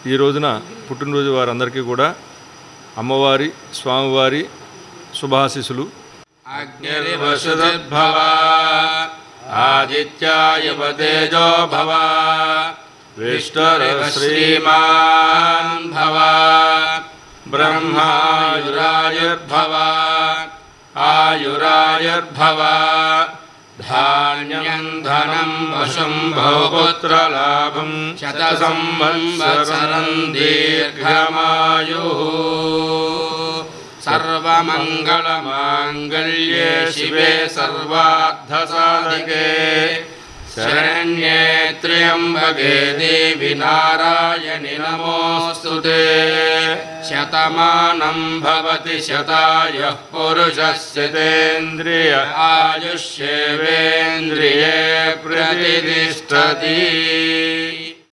ఈ రోజున పుట్టినరోజు వారందరికీ కూడా అమ్మవారి స్వామివారి శుభాశీస్సులు. అగ్నిర్వసుధర్భవ ఆదిత్యాయవ తేజో భవ విష్ణురివ శ్రీమాన్ భవ బ్రహ్మాయురాయుర్భవ ఆయురాయుర్భవ ధాన్యం ధనం వశం బహుపుత్రలాభం శతసంవత్సరం దీర్ఘమాయుః. सर्वमंगलमांगल्ये शिवे सर्वार्थसाधके शरण्ये त्र्यंबके देवी नारायणि नमोऽस्तुते. शतमानं भवति शतायुः पुरुषस्यतेन्द्रिय आयुष्येवेन्द्रिये प्रतिष्ठति.